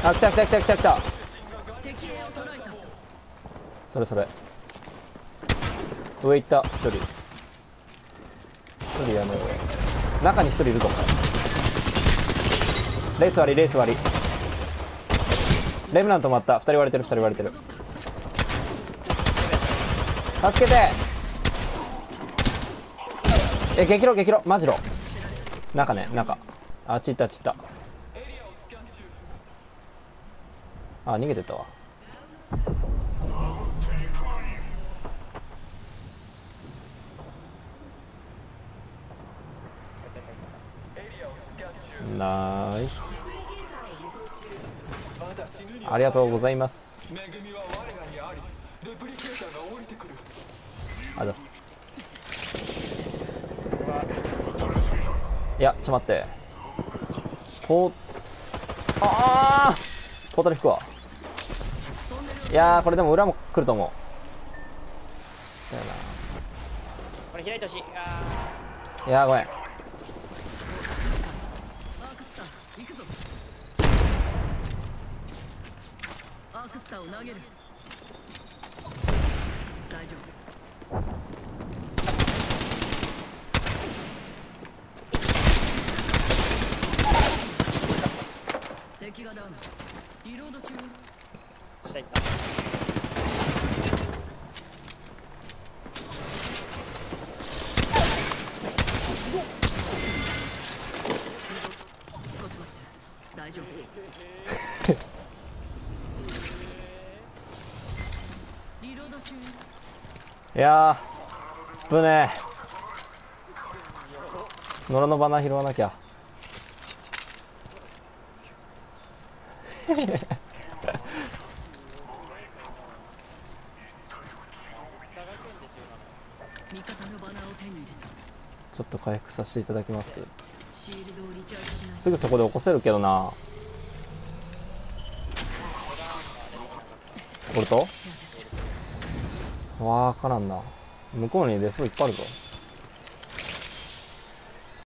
あ、来た来た来た来た来た。それそれ。上行った。一人やめろ。中に一人いるぞ。レース割りレース割り。レムナント止まった。二人割れてる二人割れてる。助けて。激ロ激ロマジロ。中ね中。あっち行ったあっち行った。あ、逃げてったわ。ナイス。ありがとうございます。あざっす。いや、ちょっと待って。ああポータル引くわ。いやー、これでも裏も来ると思う。だよな。 これ開いてほしい。 いやー、ごめん。 アークスターを投げる。大丈夫。敵がダウン。リロード中。 下行った。 少し待って。大丈夫。リロード中。 いやー、ぶねー。野良のバナ拾わなきゃ。 味方のバナーを手に入れた。 ちょっと回復させていただきます。 シールドをリチャージしない。 すぐそこで起こせるけどな。ボルトわからんな。向こうにデスボいっぱいあるぞ。